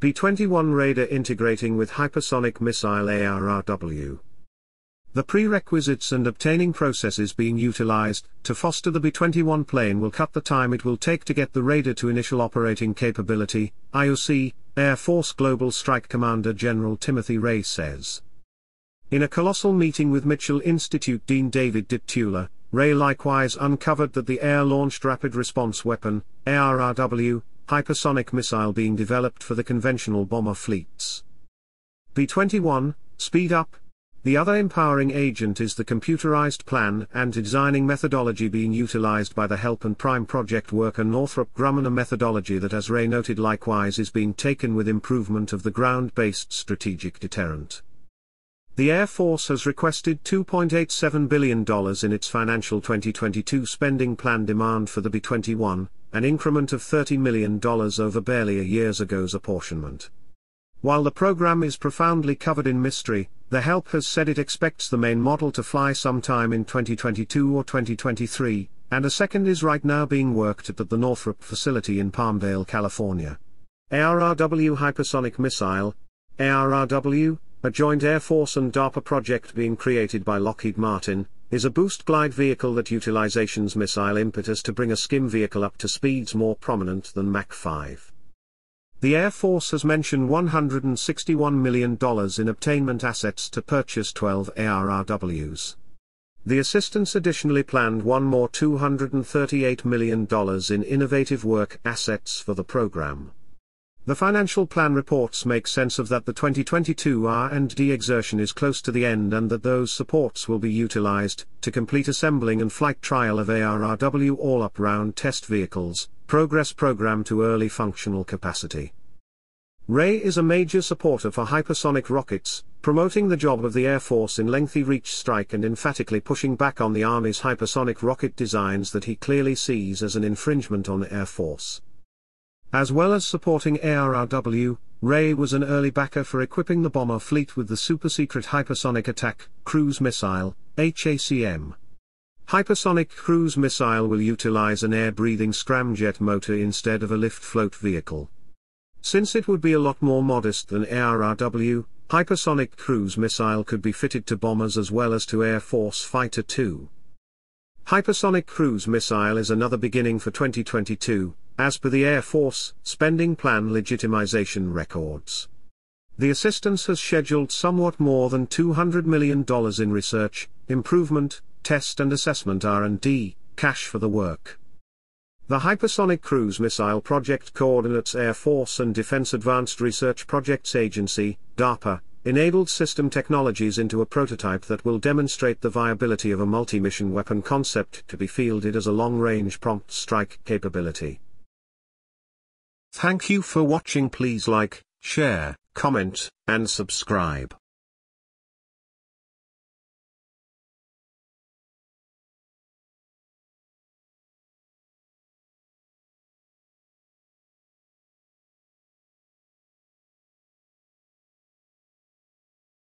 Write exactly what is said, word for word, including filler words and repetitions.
B twenty-one radar integrating with hypersonic missile A R R W. The prerequisites and obtaining processes being utilized to foster the B twenty-one plane will cut the time it will take to get the radar to initial operating capability, I O C, Air Force Global Strike Commander General Timothy Ray says. In a colossal meeting with Mitchell Institute Dean David Deptula, Ray likewise uncovered that the Air-Launched Rapid Response Weapon, A R R W, hypersonic missile being developed for the conventional bomber fleets. B twenty-one, speed up. The other empowering agent is the computerized plan and designing methodology being utilized by the HELP and Prime project worker Northrop Grumman, a methodology that, as Ray noted, likewise is being taken with improvement of the ground-based strategic deterrent. The Air Force has requested two point eight seven billion dollars in its financial twenty twenty-two spending plan demand for the B twenty-one, an increment of thirty million dollars over barely a year ago's apportionment. While the program is profoundly covered in mystery, the HELP has said it expects the main model to fly sometime in twenty twenty-two or twenty twenty-three, and a second is right now being worked at the Northrop facility in Palmdale, California. A R R W Hypersonic Missile, A R R W, a joint Air Force and DARPA project being created by Lockheed Martin, is a boost glide vehicle that utilizations missile impetus to bring a skim vehicle up to speeds more prominent than Mach five. The Air Force has mentioned one hundred sixty-one million dollars in obtainment assets to purchase twelve A R R Ws. The assistance additionally planned one more two hundred thirty-eight million dollars in innovative work assets for the program. The financial plan reports make sense of that the twenty twenty-two R and D exertion is close to the end and that those supports will be utilized to complete assembling and flight trial of A R R W all-up round test vehicles, progress program to early functional capacity. Ray is a major supporter for hypersonic rockets, promoting the job of the Air Force in lengthy reach strike and emphatically pushing back on the Army's hypersonic rocket designs that he clearly sees as an infringement on the Air Force. As well as supporting A R R W, Ray was an early backer for equipping the bomber fleet with the super-secret Hypersonic Attack Cruise Missile, H A C M. Hypersonic Cruise Missile will utilize an air-breathing scramjet motor instead of a lift-float vehicle. Since it would be a lot more modest than A R R W, Hypersonic Cruise Missile could be fitted to bombers as well as to Air Force Fighter two. Hypersonic Cruise Missile is another beginning for twenty twenty-two, as per the Air Force spending plan legitimization records. The assistance has scheduled somewhat more than two hundred million dollars in research, improvement, test and assessment R and D, cash for the work. The Hypersonic Cruise Missile project coordinates Air Force and Defense Advanced Research Projects Agency, DARPA, enabled system technologies into a prototype that will demonstrate the viability of a multi-mission weapon concept to be fielded as a long-range prompt strike capability. Thank you for watching. Please like, share, comment, and subscribe.